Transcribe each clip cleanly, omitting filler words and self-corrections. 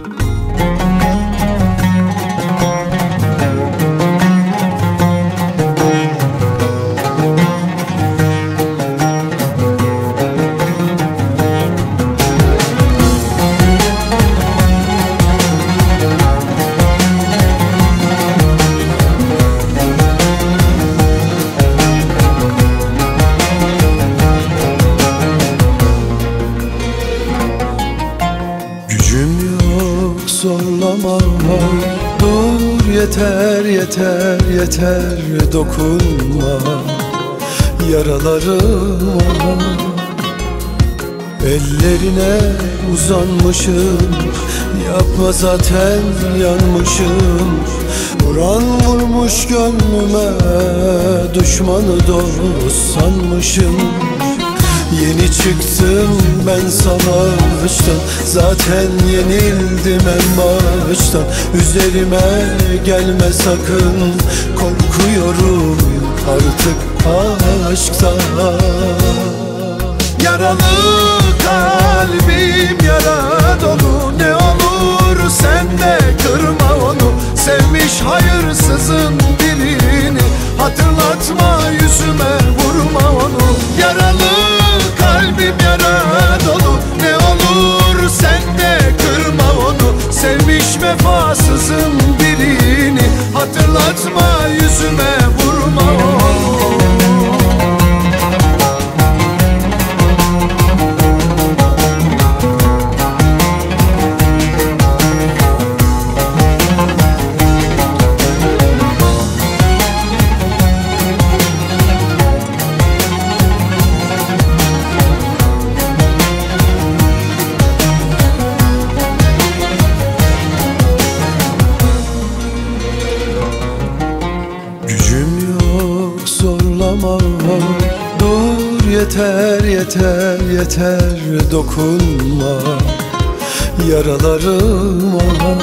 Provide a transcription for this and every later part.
Zorlama, dur yeter yeter yeter, dokunma yaralarıma. Ellerine uzanmışım, yapma zaten yanmışım. Vuran vurmuş gönlüme, düşmanı dost sanmışım. Yeni çıktım ben savaştan, zaten yenildim en baştan. Üzerime gelme sakın, korkuyorum artık aşktan. Yaralı kalbim yara dolu, ne olur sen de kırma onu. Sevmiş hayırsızın birini, hatırlatma yüzüme, vurma onu. Yaralı kalbim yara dolu, ne olur sen de kırma onu. Sevmiş vefasızın birini, hatırlatma yüzüme, vurma onu. Zorlama, dur yeter yeter yeter, dokunma yaralarıma.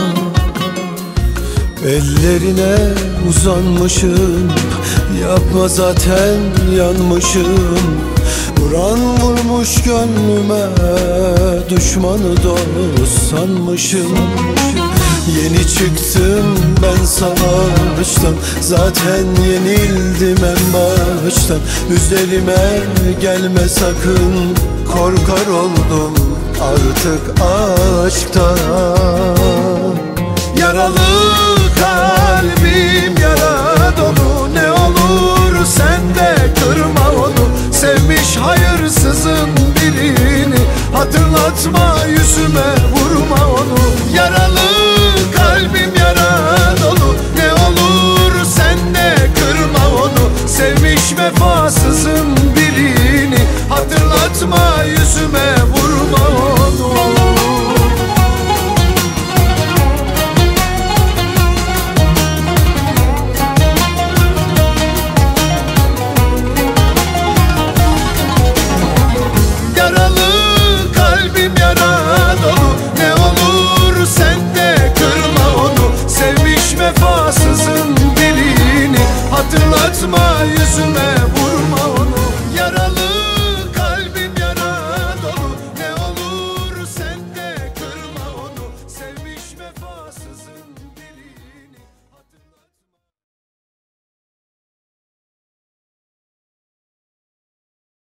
Ellerine uzanmışım, yapma zaten yanmışım. Vuran vurmuş gönlüme, düşmanı dost sanmışım. Yeni çıktım ben savaştan, zaten yenildim en baştan. Üzerime gelme sakın, korkar oldum artık aşktan. Yaralı kalbim yara dolu, ne olur sen de kırma onu. Sevmiş hayırsızın birini, hatırlatma yüzüme,